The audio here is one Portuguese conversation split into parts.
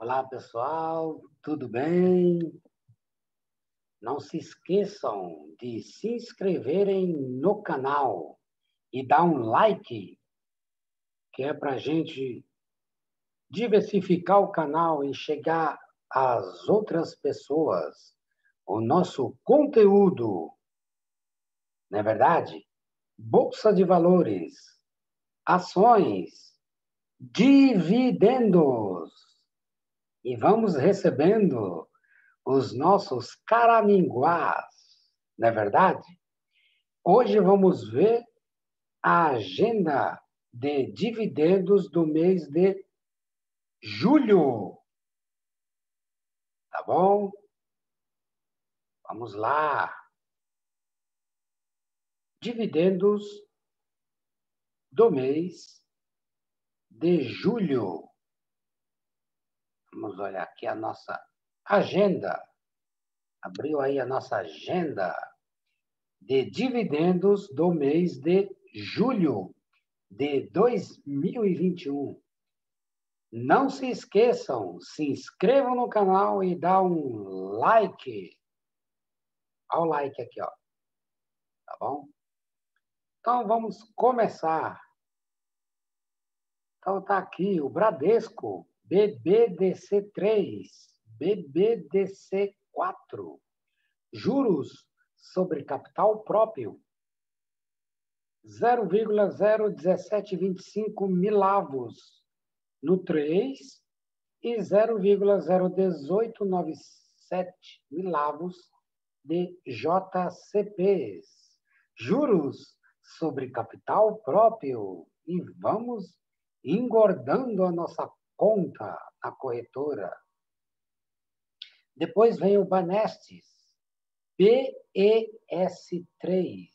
Olá, pessoal, tudo bem? Não se esqueçam de se inscreverem no canal e dar um like, que é para a gente diversificar o canal e chegar às outras pessoas. O nosso conteúdo, não é verdade? Bolsa de valores, ações, dividendos. E vamos recebendo os nossos caraminguás, não é verdade? Hoje vamos ver a agenda de dividendos do mês de julho, tá bom? Vamos lá. Dividendos do mês de julho. Vamos olhar aqui a nossa agenda. Abriu aí a nossa agenda de dividendos do mês de julho de 2021. Não se esqueçam, se inscrevam no canal e dá um like. Olha o like aqui, ó. Tá bom? Então, vamos começar. Então, tá aqui o Bradesco, BBDC3, BBDC4. Juros sobre capital próprio, 0,01725 milavos no 3 e 0,01897 milavos de JCPs. Juros sobre capital próprio. E vamos engordando a nossa conta na corretora. Depois vem o Banestes, PES3,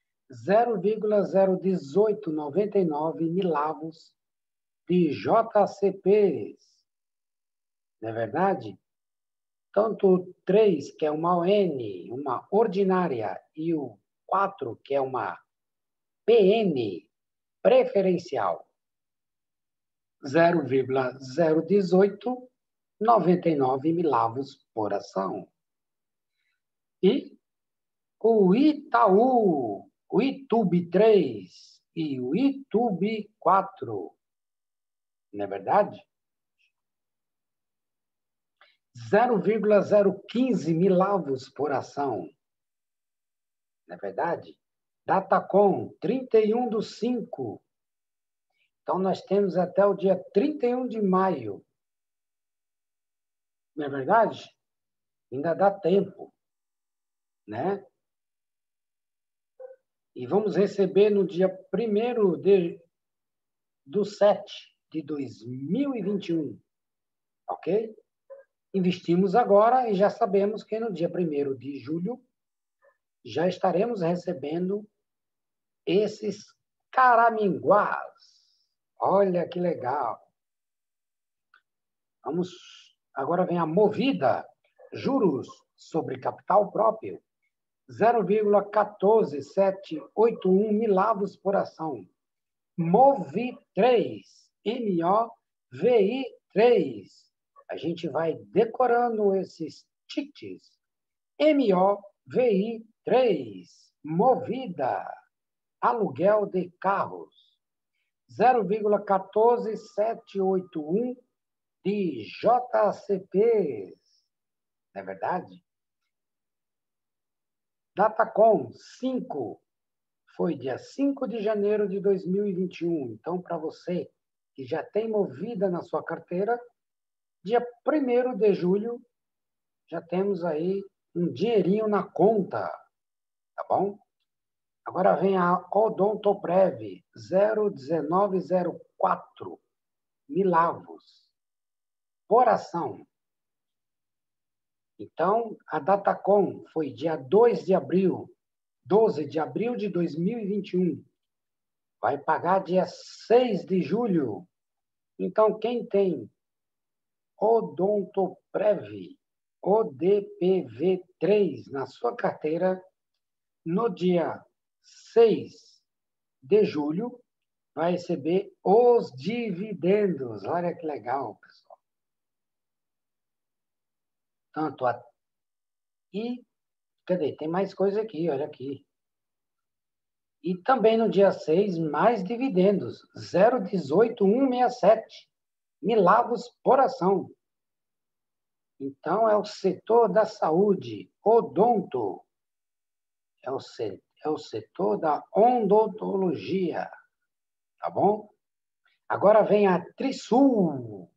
0,01899 milavos de JCPs. Não é verdade? Tanto o 3, que é uma ON, uma ordinária, e o 4, que é uma PN, preferencial, 0,01899 milavos por ação. E o Itaú, o Itube 3 e o Itube 4, não é verdade? 0,015 milavos por ação, não é verdade? Datacom, 31/5. Então, nós temos até o dia 31 de maio. Não é verdade? Ainda dá tempo, né? E vamos receber no dia 1º de 7 de 2021, ok? Investimos agora e já sabemos que no dia 1º de julho já estaremos recebendo esses caraminguás. Olha que legal. Agora vem a Movida, juros sobre capital próprio, 0,14781 milavos por ação. Movi3, MOVI3. A gente vai decorando esses tickets. MOVI3, Movida, aluguel de carros, 0,14781 de JCPs. Não é verdade? Datacom 5, foi dia 5 de janeiro de 2021. Então, para você que já tem Movida na sua carteira, dia 1º de julho, já temos aí um dinheirinho na conta, tá bom? Agora vem a Odontoprev, 0,1904 milavos por ação. Então, a Datacom foi dia 12 de abril de 2021. Vai pagar dia 6 de julho. Então, quem tem Odontoprev, ODPV3 na sua carteira, no dia 6 de julho, vai receber os dividendos. Olha que legal, pessoal. tanto a... E, cadê? Tem mais coisa aqui, olha aqui. E também no dia 6, mais dividendos, 0,18167 milavos por ação. Então, é o setor da saúde, odonto. É o setor da odontologia, tá bom? Agora vem a Trisul,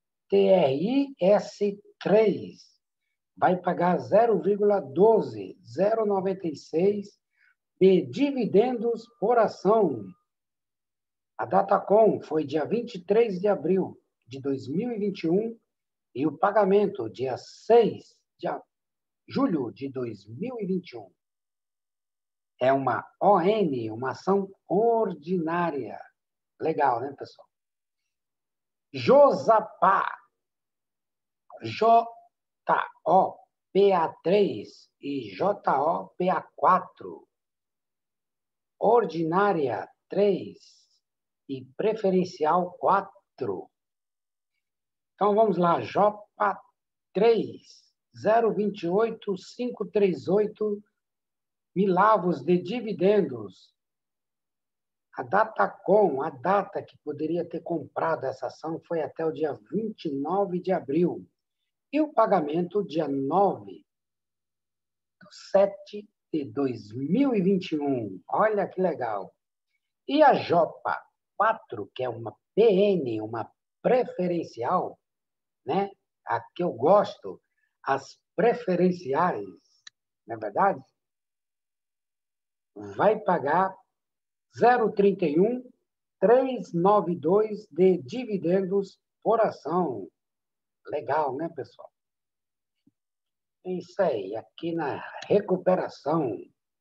TRIS3, vai pagar 0,12, 0,96 de dividendos por ação. A Datacom foi dia 23 de abril de 2021 e o pagamento dia 6 de julho de 2021. É uma ON, uma ação ordinária. Legal, né, pessoal? Josapá, JOPA3 e JOPA4. Ordinária 3 e preferencial 4. Então, vamos lá. JOPA 3, 0,28538 milavos de dividendos. A Datacom, a data que poderia ter comprado essa ação foi até o dia 29 de abril. E o pagamento, dia 9/7 de 2021. Olha que legal. E a JOPA 4, que é uma PN, uma preferencial, né? A que eu gosto, as preferenciais, não é verdade? Vai pagar 0,31392 de dividendos por ação. Legal, né, pessoal? É isso aí, aqui na recuperação.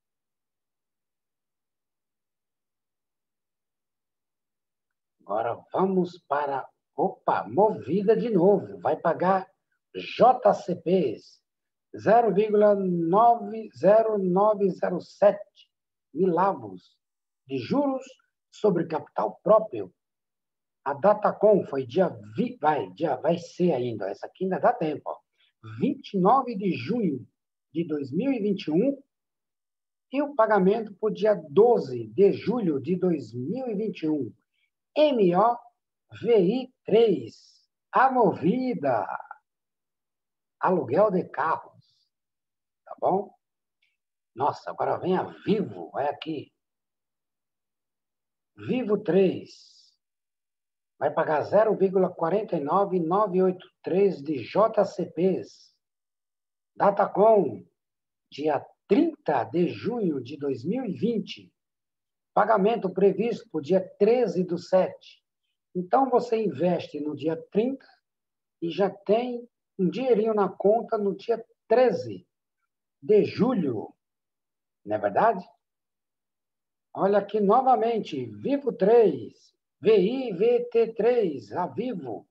Agora vamos para... Opa, Movida de novo. Vai pagar JCPs 0,90907 milavos de juros sobre capital próprio. A Datacom foi vai ser ainda, essa aqui ainda dá tempo, ó, 29 de junho de 2021 e o pagamento para o dia 12 de julho de 2021. MOVI3, a Movida, aluguel de carros, tá bom? Nossa, agora vem a Vivo, vai aqui. Vivo 3, vai pagar 0,49983 de JCPs. Datacom, dia 30 de junho de 2020. Pagamento previsto para o dia 13/7. Então, você investe no dia 30 e já tem um dinheirinho na conta no dia 13 de julho. Não é verdade? Olha aqui novamente, Vivo 3, VIVT3, a Vivo,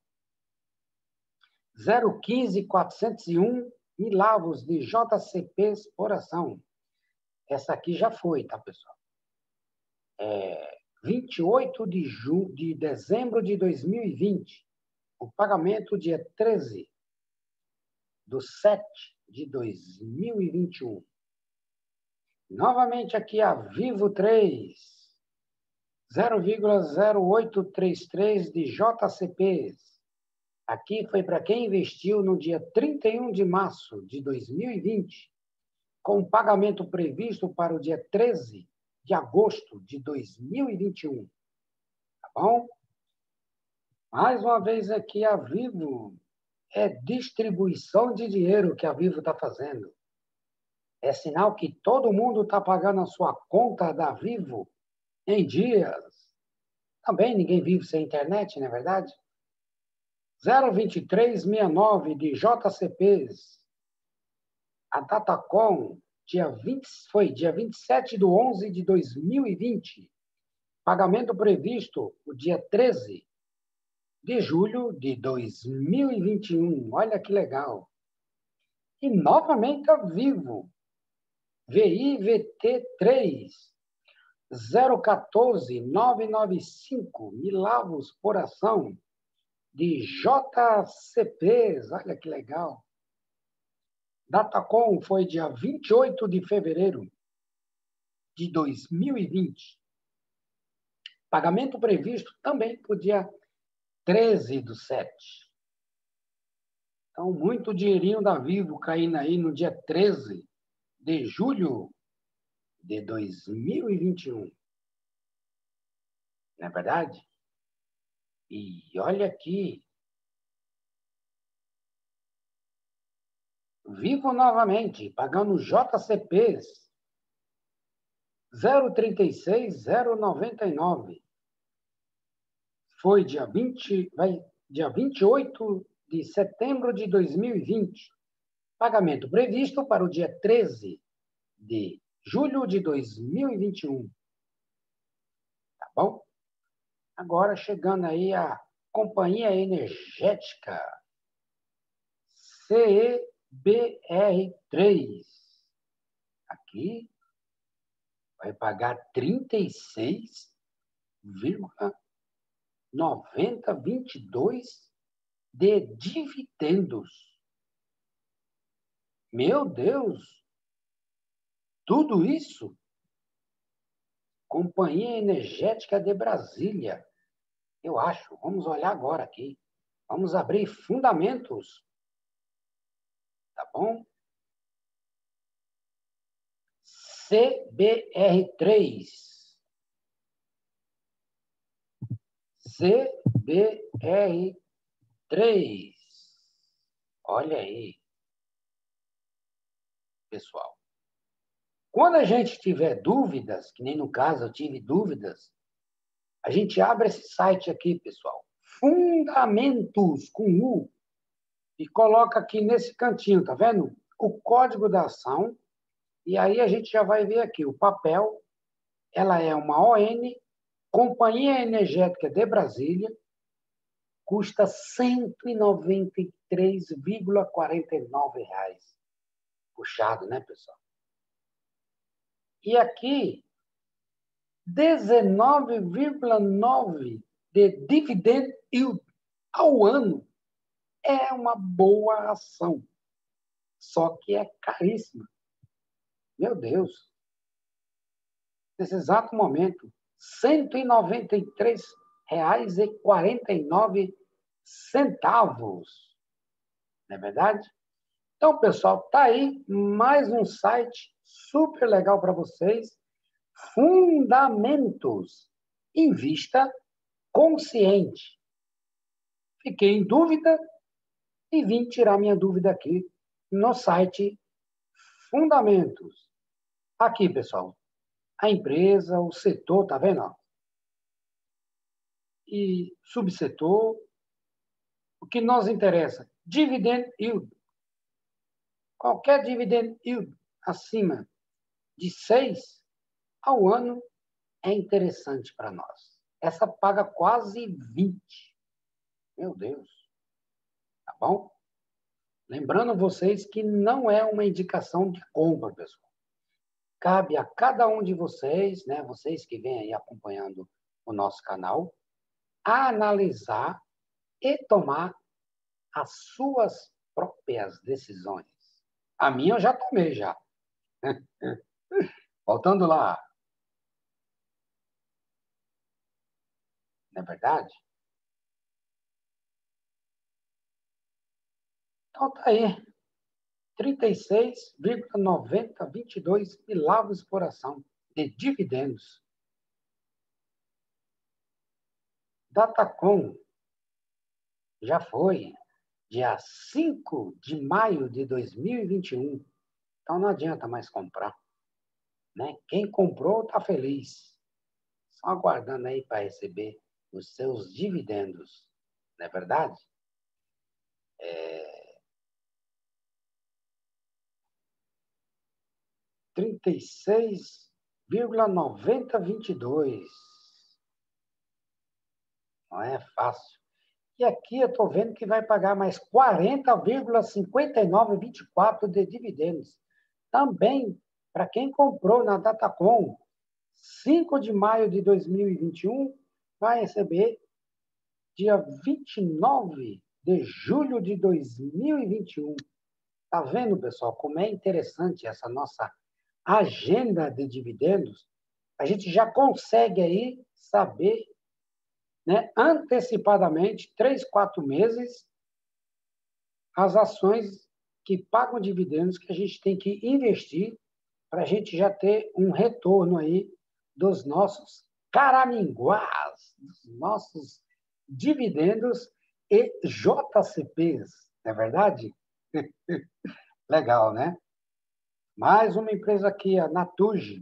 0,15401 milavos de JCPs por ação. Essa aqui já foi, tá, pessoal? 28 de dezembro de 2020. O pagamento dia 13/7 de 2021. Novamente aqui a Vivo 3, 0,0833 de JCPs. Aqui foi para quem investiu no dia 31 de março de 2020, com pagamento previsto para o dia 13 de agosto de 2021. Tá bom? Mais uma vez aqui a Vivo, é distribuição de dinheiro que a Vivo está fazendo. É sinal que todo mundo está pagando a sua conta da Vivo em dias. Também ninguém vive sem internet, não é verdade? 0,2369 de JCPs. A Datacom foi dia 27/11 de 2020. Pagamento previsto o dia 13 de julho de 2021. Olha que legal. E novamente a Vivo. VIVT3, 0,14995 milavos por ação de JCPs. Olha que legal. Datacom foi dia 28 de fevereiro de 2020. Pagamento previsto também para o dia 13/7. Então, muito dinheirinho da Vivo caindo aí no dia 13 de julho de 2021. Não é verdade? E olha aqui. Vivo novamente, pagando JCPs 0,36,099. Foi dia 28 de setembro de 2020. Pagamento previsto para o dia 13 de julho de 2021. Tá bom? Agora chegando aí a Companhia Energética CEBR3. Aqui vai pagar 36,9022 de dividendos. Meu Deus! Tudo isso? Companhia Energética de Brasília. Eu acho. Vamos olhar agora aqui. Vamos abrir fundamentos. Tá bom? CBR3. CBR3. Olha aí, pessoal. Quando a gente tiver dúvidas, que nem no caso eu tive dúvidas, a gente abre esse site aqui, pessoal. Fundamentos com U. E coloca aqui nesse cantinho, tá vendo? O código da ação. E aí a gente já vai ver aqui o papel. Ela é uma ON, Companhia Energética de Brasília. Custa R$ 193,49. Puxado, né, pessoal? E aqui, 19,9 de dividend yield ao ano. É uma boa ação. Só que é caríssima. Meu Deus. Nesse exato momento, R$ 193,49. Não é verdade? Então, pessoal, tá aí mais um site super legal para vocês. Fundamentos. Invista consciente. Fiquei em dúvida e vim tirar minha dúvida aqui no site Fundamentos. Aqui, pessoal, a empresa, o setor, tá vendo? E subsetor. O que nos interessa? Dividend yield. Qualquer dividend yield acima de 6 ao ano é interessante para nós. Essa paga quase 20. Meu Deus. Tá bom? Lembrando vocês que não é uma indicação de compra, pessoal. Cabe a cada um de vocês, né, vocês que vêm aí acompanhando o nosso canal, analisar e tomar as suas próprias decisões. A minha eu já tomei, já. Voltando lá. Não é verdade? Então tá aí. 36,9022 milagres por ação de dividendos. Datacom já foi dia 5 de maio de 2021. Então não adianta mais comprar. Né? Quem comprou está feliz. Só aguardando aí para receber os seus dividendos. Não é verdade? 36,9022. Não é fácil. E aqui eu estou vendo que vai pagar mais 40,5924 de dividendos. Também, para quem comprou na Datacom, 5 de maio de 2021, vai receber dia 29 de julho de 2021. Tá vendo, pessoal, como é interessante essa nossa agenda de dividendos? A gente já consegue aí saber, né, antecipadamente, 3, 4 meses, as ações que pagam dividendos que a gente tem que investir para a gente já ter um retorno aí dos nossos caraminguás, dos nossos dividendos e JCPs, não é verdade? Legal, né? Mais uma empresa aqui, a Naturgy,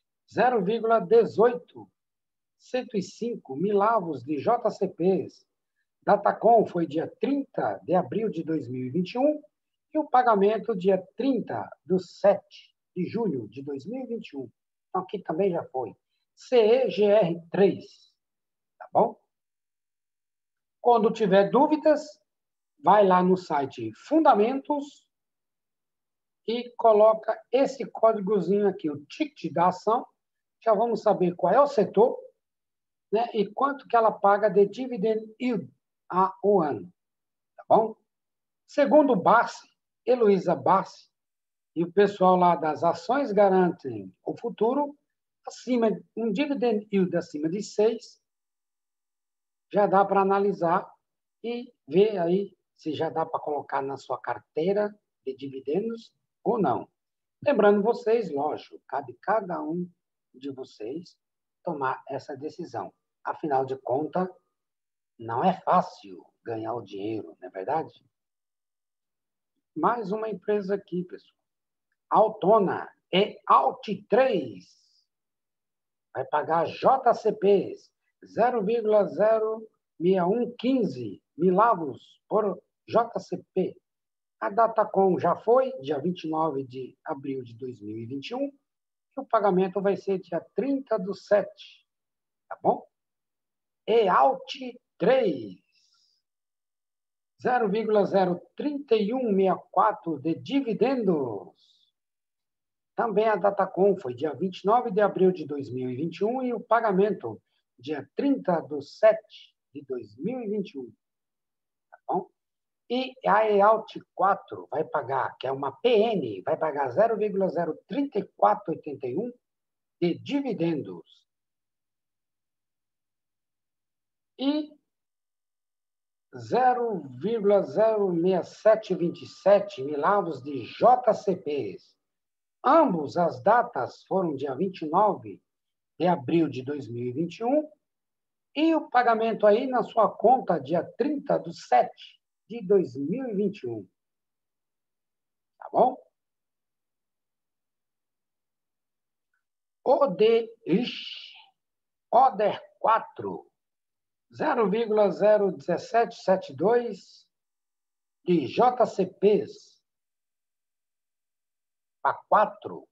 0,18, 105 milavos de JCPs. Datacom foi dia 30 de abril de 2021 e o pagamento dia 30 de 7 de julho de 2021. Então, aqui também já foi. CEGR3, tá bom? Quando tiver dúvidas, vai lá no site Fundamentos e coloca esse códigozinho aqui, o ticket da ação. Já vamos saber qual é o setor, né, e quanto que ela paga de dividend yield ao ano, tá bom? Segundo o Barsi, Heloísa Barsi, e o pessoal lá das ações garantem o futuro, um dividend yield acima de 6, já dá para analisar e ver aí se já dá para colocar na sua carteira de dividendos ou não. Lembrando vocês, lógico, cabe cada um de vocês tomar essa decisão. Afinal de contas, não é fácil ganhar o dinheiro, não é verdade? Mais uma empresa aqui, pessoal. Altona e Alt3 vai pagar JCPs 0,06115 milavos por JCP. A Datacom já foi, dia 29 de abril de 2021, e o pagamento vai ser dia 30 do 7, tá bom? E Alt3, 0,03164 de dividendos. Também a Datacom foi dia 29 de abril de 2021 e o pagamento dia 30 do 7 de 2021. Tá bom? E a EALT 4 vai pagar, que é uma PN, vai pagar 0,03481 de dividendos. E 0,06727 milavos de JCPs. Ambos as datas foram dia 29 de abril de 2021 e o pagamento aí na sua conta dia 30 do 7 de 2021. Tá bom? Oder 4, 0,01772 de JCPs a 4.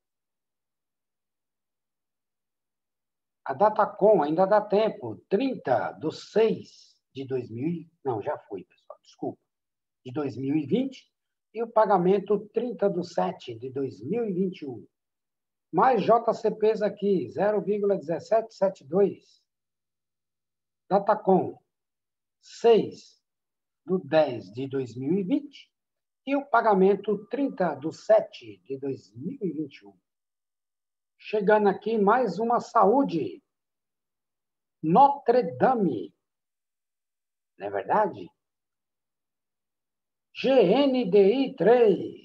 A Datacom ainda dá tempo, 30 do 6 de 2000, não, já foi, pessoal, desculpa, de 2020, e o pagamento 30 do 7 de 2021. Mais JCPs aqui, 0,1772. Datacom, 6 do 10 de 2020 e o pagamento 30 do 7 de 2021. Chegando aqui mais uma saúde. Notre Dame. Não é verdade? GNDI 3.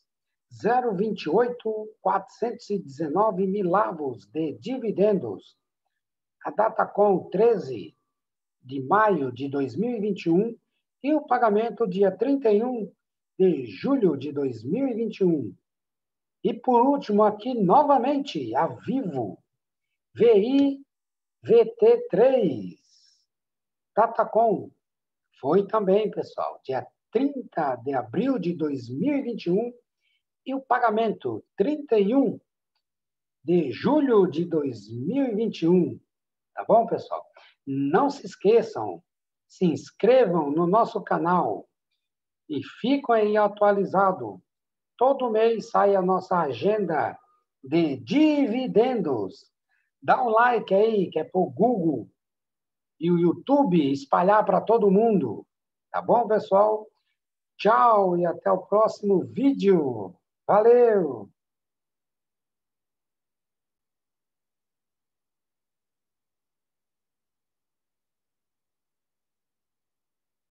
0,28419 milavos de dividendos. A Datacom 13 de maio de 2021 e o pagamento dia 31 de julho de 2021. E por último aqui novamente a Vivo VIVT3 Datacom foi também, pessoal, dia 30 de abril de 2021 e o pagamento 31 de julho de 2021. Tá bom, pessoal? Não se esqueçam, se inscrevam no nosso canal e fiquem aí atualizados. Todo mês sai a nossa agenda de dividendos. Dá um like aí, que é para o Google e o YouTube espalhar para todo mundo. Tá bom, pessoal? Tchau e até o próximo vídeo. Valeu!